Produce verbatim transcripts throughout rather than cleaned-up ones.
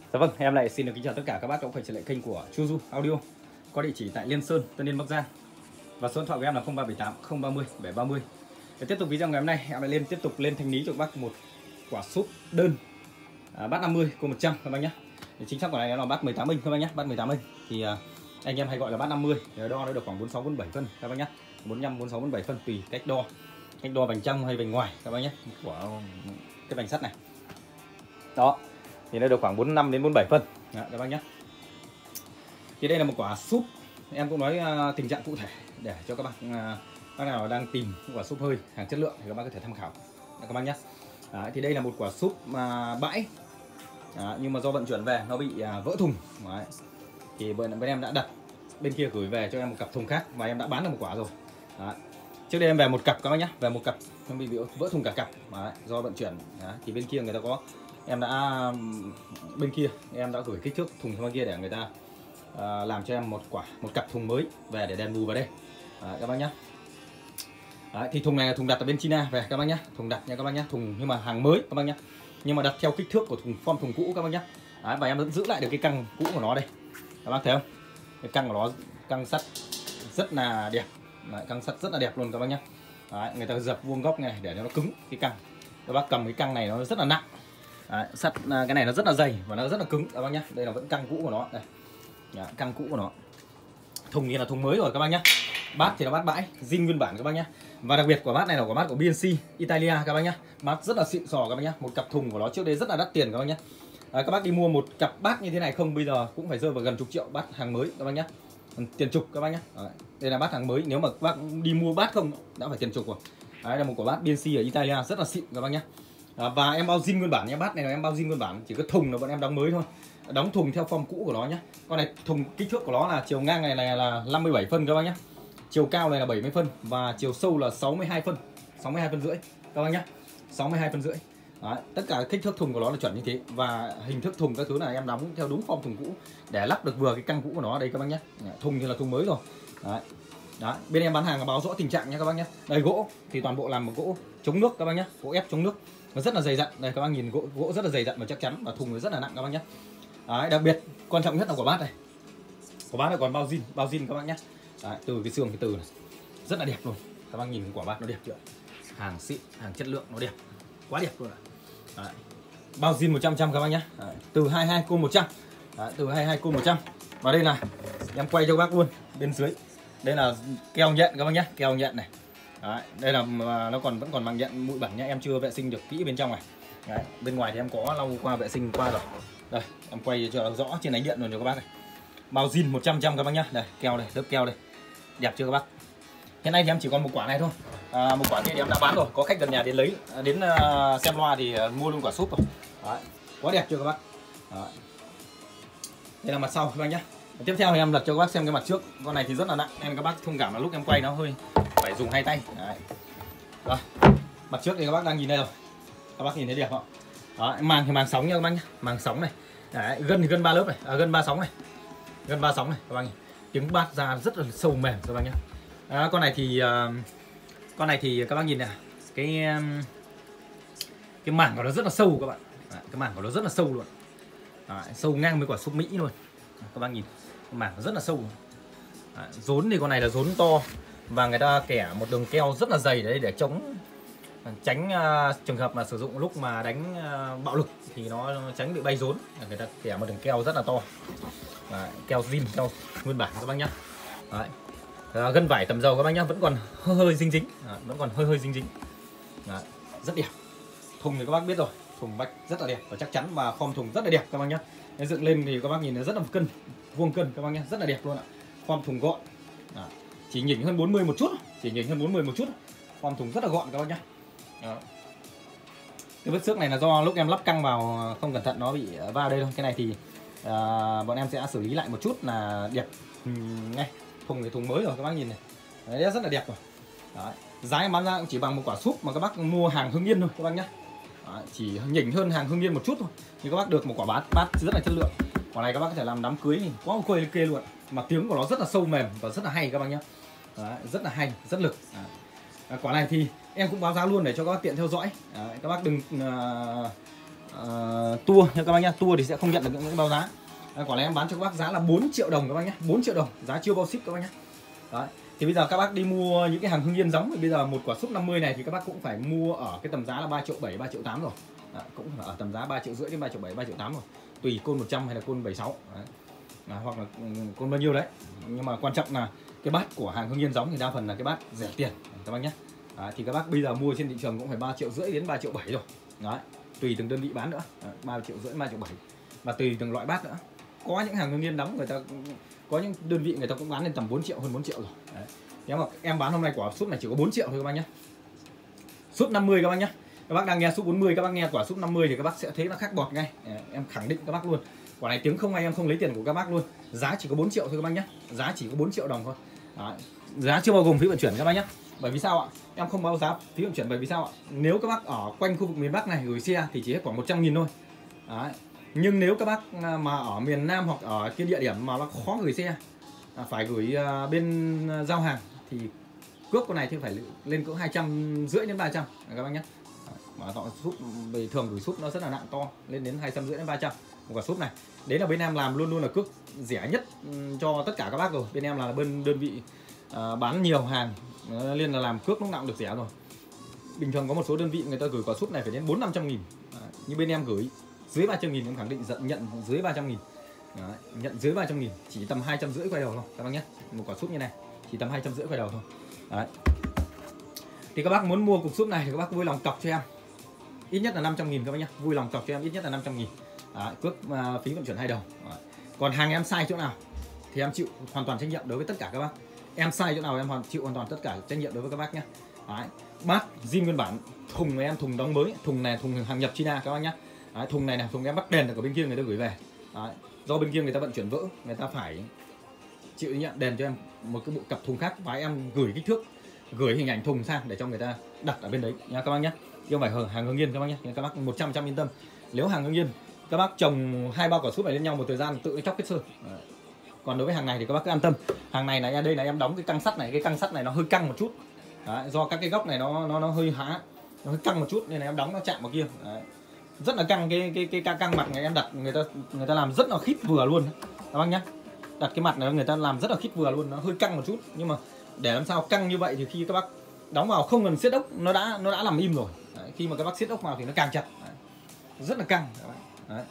Dạ vâng, em lại xin được kính chào tất cả các bác đã quay trở lại kênh của Chuju Audio, có địa chỉ tại Liên Sơn, Tân Yên, Bắc Giang. Và số điện thoại của em là không ba bảy tám không ba không bảy ba không. Để tiếp tục video ngày hôm nay, em lại lên tiếp tục lên thanh lý cho các bác một quả súp đơn à, bát năm mươi cua một trăm các bác nhé. Thì chính xác của này là bát mười tám inch các bác nhé, bát mười tám inch. Thì à, anh em hay gọi là bát năm mươi, thì đo nó được khoảng bốn mươi sáu bốn mươi bảy phân các bác nhé. bốn mươi lăm bốn mươi sáu bốn mươi bảy phân tùy cách đo. Cách đo vành trong hay vành ngoài các bác nhé, của cái vành sắt này. Đó. Thì nó được khoảng bốn mươi lăm đến bốn mươi bảy phân. Đó, các bác nhé. Thì đây là một quả súp, em cũng nói uh, tình trạng cụ thể để cho các bác uh, bác nào đang tìm quả súp hơi hàng chất lượng thì các bác có thể tham khảo. Đó, các bác nhé. Đó, thì đây là một quả súp uh, bãi. Đó, nhưng mà do vận chuyển về nó bị uh, vỡ thùng. Đấy. Thì bên, bên em đã đặt bên kia gửi về cho em một cặp thùng khác và em đã bán được một quả rồi. Đó. Trước đây em về một cặp các bác nhé, về một cặp nó bị, bị vỡ thùng cả cặp. Đấy. Do vận chuyển. Đó. Thì bên kia người ta có em đã bên kia em đã gửi kích thước thùng bên kia để người ta uh, làm cho em một quả một cặp thùng mới về để đền bù vào đây. Đấy, các bác nhé. Đấy, thì thùng này là thùng đặt ở bên China về các bác nhé, thùng đặt nha các bác nhé, thùng nhưng mà hàng mới các bác nhé, nhưng mà đặt theo kích thước của thùng form thùng cũ các bác nhé. Đấy, và em vẫn giữ lại được cái căng cũ của nó đây, các bác thấy không? Cái căng của nó, căng sắt rất là đẹp. Đấy, căng sắt rất là đẹp luôn các bác nhé. Đấy, người ta dập vuông góc này để cho nó cứng cái căng. Các bác cầm cái căng này nó rất là nặng. Đấy, sắt cái này nó rất là dày và nó rất là cứng các bác nhé. Đây là vẫn căng cũ của nó đây. Đấy, căng cũ của nó. Thùng như là thùng mới rồi các bác nhé. Bát thì nó bát bãi zin nguyên bản các bác nhé. Và đặc biệt của bát này là của bát của bê en xê Italia các bác nhé. Bát rất là xịn sò các bác nhé. Một cặp thùng của nó trước đây rất là đắt tiền các bác nhé. Đấy, các bác đi mua một cặp bát như thế này không bây giờ cũng phải rơi vào gần chục triệu, bát hàng mới các bác nhé. Tiền chục các bác nhé. Đấy, đây là bát hàng mới, nếu mà các bác đi mua bát không đã phải tiền chục rồi. Đấy là một quả bát bê en xê ở Italia rất là xịn các bác nhé. À, và em bao zin nguyên bản nhé, bát này là em bao zin nguyên bản, chỉ có thùng là bọn em đóng mới thôi, đóng thùng theo form cũ của nó nhé. Con này thùng kích thước của nó là chiều ngang này, này là năm mươi bảy phân các bác nhé, chiều cao này là bảy mươi phân và chiều sâu là sáu mươi hai phân, sáu mươi hai phân rưỡi các bác nhé, sáu mươi hai phân rưỡi. Đấy, tất cả kích thước thùng của nó là chuẩn như thế và hình thức thùng các thứ này em đóng theo đúng form thùng cũ để lắp được vừa cái căng cũ của nó đây các bác nhé. Thùng thì là thùng mới rồi. Đấy. Đấy, bên em bán hàng báo rõ tình trạng nha các bác nhé. Đây gỗ thì toàn bộ làm một gỗ chống nước các bác nhé, gỗ ép chống nước. Nó rất là dày dặn. Đây các bác nhìn gỗ gỗ rất là dày dặn và chắc chắn, và thùng nó rất là nặng các bác nhé. Đấy, đặc biệt quan trọng nhất là quả bát này. Quả bát này còn bao zin, bao zin các bác nhé. Đấy, từ cái xương cái từ này rất là đẹp luôn. Các bác nhìn quả bát nó đẹp chưa? Hàng xịn, hàng chất lượng nó đẹp. Quá đẹp luôn ạ. Đấy. Bao zin một trăm trăm các bác nhé. Đấy, từ hai mươi hai cua một trăm. Đấy, từ hai mươi hai cua một trăm. Và đây là em quay cho các bác luôn bên dưới. Đây là keo nhện các bác nhé, keo nhện này. Đấy, đây là nó còn vẫn còn bằng nhện bụi bẩn nhá, em chưa vệ sinh được kỹ bên trong này. Đấy, bên ngoài thì em có lau qua vệ sinh qua rồi. Đây, em quay cho rõ trên ánh điện luôn cho các bác này. Bao zin một trăm trăm các bác nhá. Đây, keo đây, lớp keo đây. Đẹp chưa các bác? Hiện nay thì em chỉ còn một quả này thôi. À, một quả kia thì em đã bán rồi, có khách gần nhà đến lấy, đến uh, xem loa thì uh, mua luôn quả súp rồi. Đấy, quá đẹp chưa các bác? Đấy. Đây là mặt sau các bác nhá. Tiếp theo thì em lật cho các bác xem cái mặt trước. Con này thì rất là nặng nên các bác thông cảm là lúc em quay nó hơi phải dùng hai tay. Đấy. Rồi. Mặt trước thì các bác đang nhìn đây rồi. Các bác nhìn thấy đẹp không? Đó, màng thì màng sóng nha các bác nhá. Màng sóng này. Đấy, gân thì gân ba lớp này, à, gân ba sóng này. Gân ba sóng này các bác nhìn. Tiếng bát ra rất là sâu mềm các bác nhá. À, con này thì uh, con này thì các bác nhìn này, cái um, cái mảng của nó rất là sâu các bạn. Đấy, cái mảng của nó rất là sâu luôn. Đấy, sâu ngang với quả súp Mỹ luôn. Các bác nhìn mảng rất là sâu. Đấy, rốn thì con này là rốn to và người ta kẻ một đường keo rất là dày đấy để chống tránh uh, trường hợp mà sử dụng lúc mà đánh uh, bạo lực thì nó tránh bị bay rốn. Người ta kẻ một đường keo rất là to. Đấy, keo zin, keo nguyên bản các bác nhá. Đấy. À, gân vải tầm dầu các bác nhá, vẫn còn hơi hơi dính dính. Đấy, vẫn còn hơi hơi dính dính. Đấy, rất đẹp. Thùng thì các bác biết rồi, thùng vách rất là đẹp và chắc chắn, và form thùng rất là đẹp các bác nhá. Nên dựng lên thì các bác nhìn nó rất là cân, vuông cân các bác nhá, rất là đẹp luôn ạ. Form thùng gọn. Đó. Chỉ nhỉnh hơn bốn mươi một chút, chỉ nhỉnh hơn bốn mươi một chút. Form thùng rất là gọn các bác nhá. Đó. Cái vết xước này là do lúc em lắp căng vào không cẩn thận nó bị va đây thôi. Cái này thì à, bọn em sẽ xử lý lại một chút là đẹp ừ, ngay. Thùng thì thùng mới rồi các bác nhìn này. Đấy, rất là đẹp rồi. Đấy. Giá em bán ra cũng chỉ bằng một quả súp mà các bác mua hàng Hưng Yên thôi các bác nhá. Đấy, chỉ nhỉnh hơn hàng Hưng Yên một chút thôi. Nhưng các bác được một quả bát bát rất là chất lượng. Quả này các bác có thể làm đám cưới thì quá ok kê luôn. Mà tiếng của nó rất là sâu mềm và rất là hay các bác nhá. Đấy, rất là hay, rất lực. Đấy. Quả này thì em cũng báo giá luôn để cho các bác tiện theo dõi. Đấy, các bác đừng uh, uh, tour nha các bác nhá. Tour thì sẽ không nhận được những báo giá. À, quả này em bán cho các bác giá là bốn triệu đồng các bác nhé, bốn triệu đồng, giá chưa bao ship các bác nhé. Đấy. Thì bây giờ các bác đi mua những cái hàng Hưng Yên giống thì bây giờ một quả súp năm mươi này thì các bác cũng phải mua ở cái tầm giá là ba triệu bảy, ba triệu tám rồi. Đấy, cũng ở tầm giá ba triệu rưỡi đến ba triệu bảy, ba triệu tám rồi. Tùy côn một trăm hay là côn bảy mươi sáu. Đấy. À, hoặc là côn bao nhiêu đấy. Nhưng mà quan trọng là cái bát của hàng Hưng Yên giống thì đa phần là cái bát rẻ tiền các bác nhé. Đấy, thì các bác bây giờ mua trên thị trường cũng phải ba triệu rưỡi đến ba triệu bảy rồi. Đấy, tùy từng đơn vị bán nữa. Đấy, ba triệu rưỡi, ba triệu bảy và tùy từng loại bát nữa. Có những hàng Hưng Yên đóng người ta có những đơn vị người ta cũng bán lên tầm bốn triệu, hơn bốn triệu rồi. Đấy. Nếu mà em bán hôm nay quả súp này chỉ có bốn triệu thôi các bác nhé. Súp năm mươi các bác nhé. Các bác đang nghe súp bốn mươi, các bác nghe quả súp năm mươi thì các bác sẽ thấy nó khác bọt ngay. Đấy, em khẳng định các bác luôn. Quả này tiếng không hay em không lấy tiền của các bác luôn. Giá chỉ có bốn triệu thôi các bác nhé. Giá chỉ có bốn triệu đồng thôi. Đấy. Giá chưa bao gồm phí vận chuyển các bác nhé. Bởi vì sao ạ? Em không báo giá phí vận chuyển bởi vì sao ạ? Nếu các bác ở quanh khu vực miền Bắc này gửi xe thì chỉ hết khoảng một trăm nghìn thôi. Đấy. Nhưng nếu các bác mà ở miền Nam hoặc ở cái địa điểm mà nó khó gửi xe, phải gửi bên giao hàng thì cước con này thì phải lên cỡ hai trăm rưỡi đến ba trăm các bác nhé. Mà họ súp về thường gửi súp nó rất là nặng to, lên đến hai trăm rưỡi đến ba trăm một quả súp này. Đấy là bên em làm luôn luôn là cước rẻ nhất cho tất cả các bác rồi. Bên em là bên đơn vị à, bán nhiều hàng nên là làm cước lúc nào cũng được rẻ rồi. Bình thường có một số đơn vị người ta gửi quả súp này phải đến bốn năm trăm nghìn. À, như bên em gửi dưới ba trăm nghìn em khẳng định nhận dưới ba trăm nghìn. Đấy, nhận dưới ba trăm nghìn, chỉ tầm hai trăm rưỡi quay đầu thôi các bác nhé. Một quả súp như này chỉ tầm hai trăm rưỡi quay đầu thôi. Đấy. Thì các bác muốn mua cục súp này thì các bác vui lòng cọc cho em ít nhất là năm trăm nghìn các bác nhé. Vui lòng cọc cho em ít nhất là năm trăm nghìn. Đấy, cước uh, phí vận chuyển hai đầu. Đấy. Còn hàng em sai chỗ nào thì em chịu hoàn toàn trách nhiệm đối với tất cả các bác. Em sai chỗ nào em hoàn chịu hoàn toàn tất cả trách nhiệm đối với các bác nhé. Đấy. Bát zin nguyên bản, thùng này em thùng đóng mới, thùng này thùng hàng nhập China các bác nhé. Đấy, thùng này này thùng em bắt đèn ở bên kia người ta gửi về. Đấy. Do bên kia người ta vận chuyển vỡ, người ta phải chịu nhận đèn cho em một cái bộ cặp thùng khác và em gửi kích thước, gửi hình ảnh thùng sang để cho người ta đặt ở bên đấy nha các bác nhé. Chứ không phải hàng Hưng Yên các bác nhé. Các bác một trăm trăm yên tâm. Nếu hàng Hưng Yên các bác trồng hai ba quả súp này lên nhau một thời gian tự chóc kết sơn. Đấy. Còn đối với hàng này thì các bác cứ an tâm. Hàng này này đây là em đóng cái căng sắt này, cái căng sắt này nó hơi căng một chút. Đấy. Do các cái góc này nó nó nó hơi há, nó hơi căng một chút nên là em đóng nó chạm vào kia. Đấy. Rất là căng, cái cái cái, cái căng mặt này em đặt người ta người ta làm rất là khít vừa luôn các bác nhé. Đặt cái mặt này người ta làm rất là khít vừa luôn, nó hơi căng một chút nhưng mà để làm sao căng như vậy thì khi các bác đóng vào không cần siết ốc nó đã nó đã làm im rồi. Đấy. Khi mà các bác siết ốc vào thì nó càng chặt. Đấy. Rất là căng. Đấy.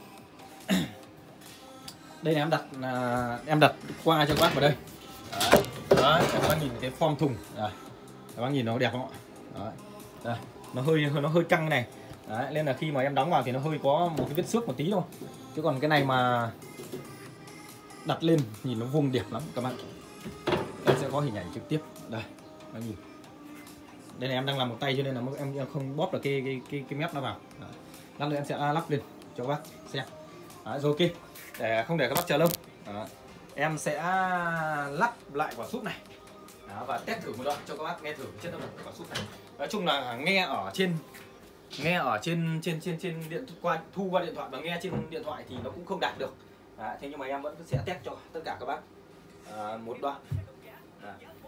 Đây là em đặt à, em đặt qua cho các bác vào đây. Đấy. Đấy. Các bác nhìn cái form thùng. Đấy. Các bác nhìn nó đẹp không ạ? Đấy. Đây. Nó hơi nó hơi căng này. Đấy. Nên là khi mà em đóng vào thì nó hơi có một cái vết xước một tí thôi. Chứ còn cái này mà đặt lên nhìn nó vuông đẹp lắm các bạn. Em sẽ có hình ảnh trực tiếp đây. Các nhìn. Đây này em đang làm một tay cho nên là em, em không bóp được cái cái cái, cái mép nó vào. Đấy. Lát nữa em sẽ lắp lên cho các bác xem. Đấy, rồi ok. Để không để các bác chờ lâu. Đấy. Em sẽ lắp lại quả súp này. Đó, và test thử một đoạn cho các bác nghe thử chất lượng của quả súp này. Nói chung là nghe ở trên nghe ở trên trên trên trên điện qua thu qua điện thoại và nghe trên điện thoại thì nó cũng không đạt được. Đấy, thế nhưng mà em vẫn sẽ test cho tất cả các bác à, một đoạn. Đấy.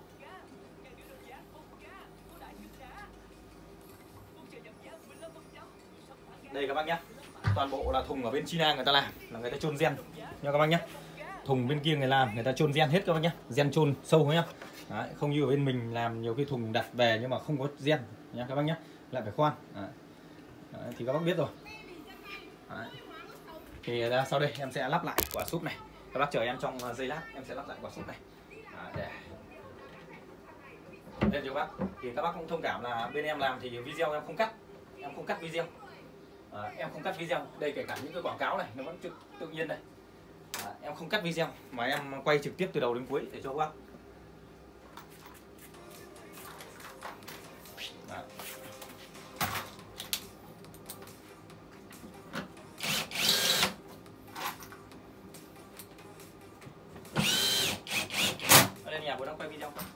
Đây các bác nhé, toàn bộ là thùng ở bên China người ta làm là người ta chôn gen nha các bác nhé. Thùng bên kia người làm người ta chôn gen hết các bác nhé, gen chôn sâu nhá. Đấy, không như ở bên mình làm nhiều cái thùng đặt về nhưng mà không có gen nha các bác nhé, lại phải khoan. Đấy. Đấy, thì các bác biết rồi. Đấy. Thì sau đây em sẽ lắp lại quả súp này. Các bác chờ em trong giây lát em sẽ lắp lại quả súp này. Đấy, để lên cho các bác. Thì các bác cũng thông cảm là bên em làm thì video em không cắt, em không cắt video. À, em không cắt video. Đây kể cả những cái quảng cáo này nó vẫn tự, tự nhiên đây. À, em không cắt video mà em quay trực tiếp từ đầu đến cuối để cho các bác. À. Ở đây nhà bố đang quay video không?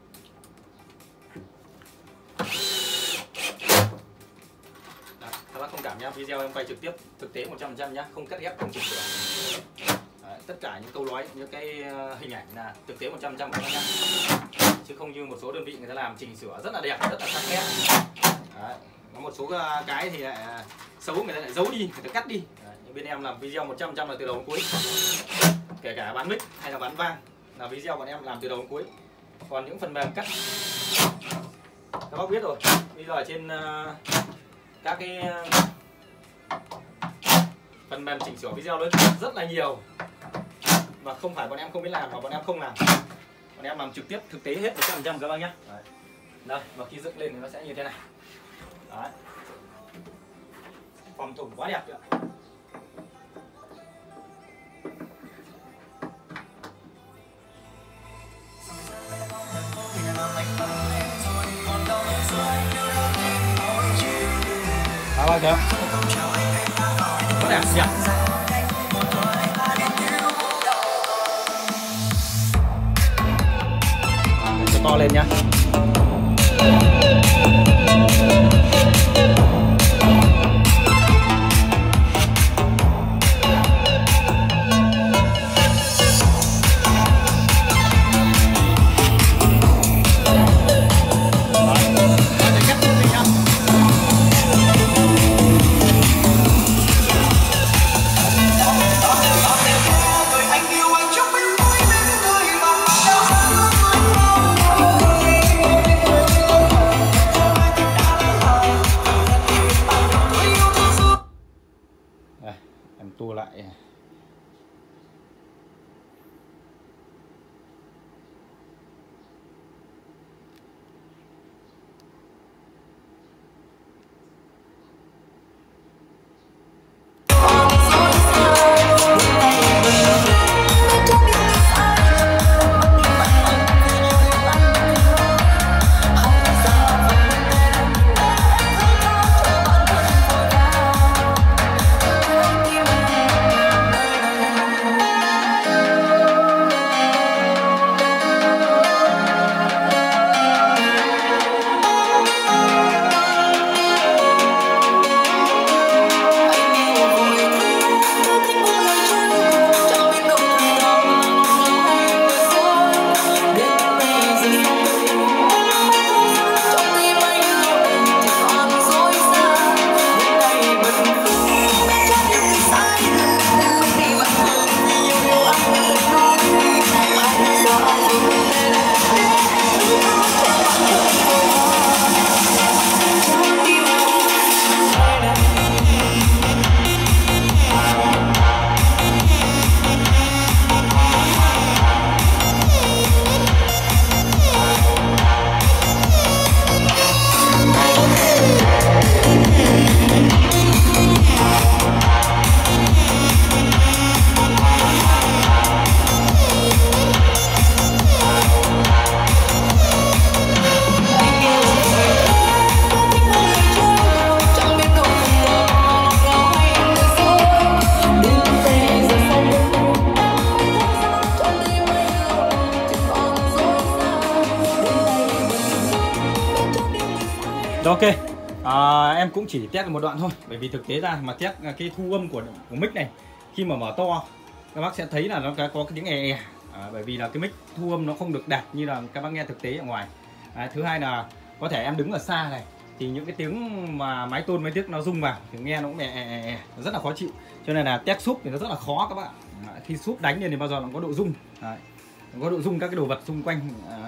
Cảm nhá, video em quay trực tiếp thực tế một trăm phần trăm nhá, không cắt ghép, không chỉnh sửa. Đấy, tất cả những câu nói, những cái hình ảnh là thực tế một trăm phần trăm các bác nhá. Chứ không như một số đơn vị người ta làm chỉnh sửa rất là đẹp, rất là sắc nét. Đấy, Có một số cái thì lại xấu người ta lại giấu đi, người ta cắt đi. Đấy, nhưng bên em làm video một trăm phần trăm là từ đầu đến cuối. Kể cả bán mic hay là bán vang là video bọn em làm từ đầu đến cuối. Còn những phần mềm cắt các bác biết rồi. Bây giờ trên uh, các cái uh, phần mềm chỉnh sửa video lớn rất là nhiều. Và không phải bọn em không biết làm mà bọn em không làm. Bọn em làm trực tiếp thực tế hết một trăm phần trăm các bác nhé. Đấy. Đây, và khi dựng lên thì nó sẽ như thế này. Đấy. Phòng thủ quá đẹp chưa? Đó bác chưa? Quá đẹp nhỉ? Cho to lên nhá. Tua lại. Rồi, ok, à, em cũng chỉ test một đoạn thôi, bởi vì thực tế ra mà test cái thu âm của, của mic này khi mà mở to các bác sẽ thấy là nó có cái tiếng e e, à, bởi vì là cái mic thu âm nó không được đạt như là các bác nghe thực tế ở ngoài. À, thứ hai là có thể em đứng ở xa này thì những cái tiếng mà máy tôn máy tiếc nó rung vào thì nghe nó cũng e e e, rất là khó chịu, cho nên là test súp thì nó rất là khó các bạn. À, khi súp đánh lên thì bao giờ nó có độ rung, à, có độ rung các cái đồ vật xung quanh. À,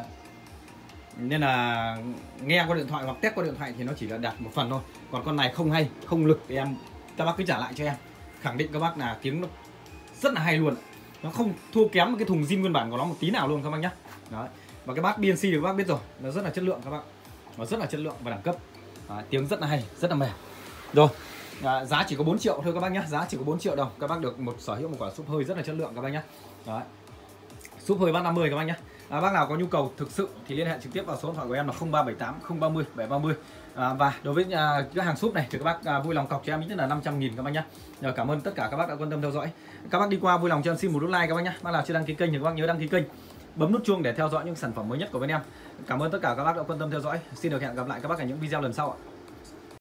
nên là nghe qua điện thoại hoặc test qua điện thoại thì nó chỉ là đạt một phần thôi, còn con này không hay không lực thì em các bác cứ trả lại cho em, khẳng định các bác là tiếng nó rất là hay luôn, nó không thua kém cái thùng zin nguyên bản của nó một tí nào luôn các bác nhé. Đấy. Và cái bát bê en xê thì các bác biết rồi, nó rất là chất lượng các bác, nó rất là chất lượng và đẳng cấp. Đấy, tiếng rất là hay, rất là mềm. Rồi, à, giá chỉ có bốn triệu thôi các bác nhé, giá chỉ có bốn triệu đồng, các bác được một sở hữu một quả súp hơi rất là chất lượng các bác nhé. Đấy. Súp hơi bát năm mươi các bác nhé. À, bác nào có nhu cầu thực sự thì liên hệ trực tiếp vào số điện thoại của em là không ba bảy tám không ba mươi bảy ba mươi. À, và đối với à, cái hàng súp này thì các bác à, vui lòng cọc cho em ít nhất là năm trăm nghìn các bác nhé. Rồi, cảm ơn tất cả các bác đã quan tâm theo dõi. Các bác đi qua vui lòng cho em xin một nút like các bác nhé. Bác nào chưa đăng ký kênh thì các bác nhớ đăng ký kênh, bấm nút chuông để theo dõi những sản phẩm mới nhất của bên em. Cảm ơn tất cả các bác đã quan tâm theo dõi. Xin được hẹn gặp lại các bác ở những video lần sau ạ.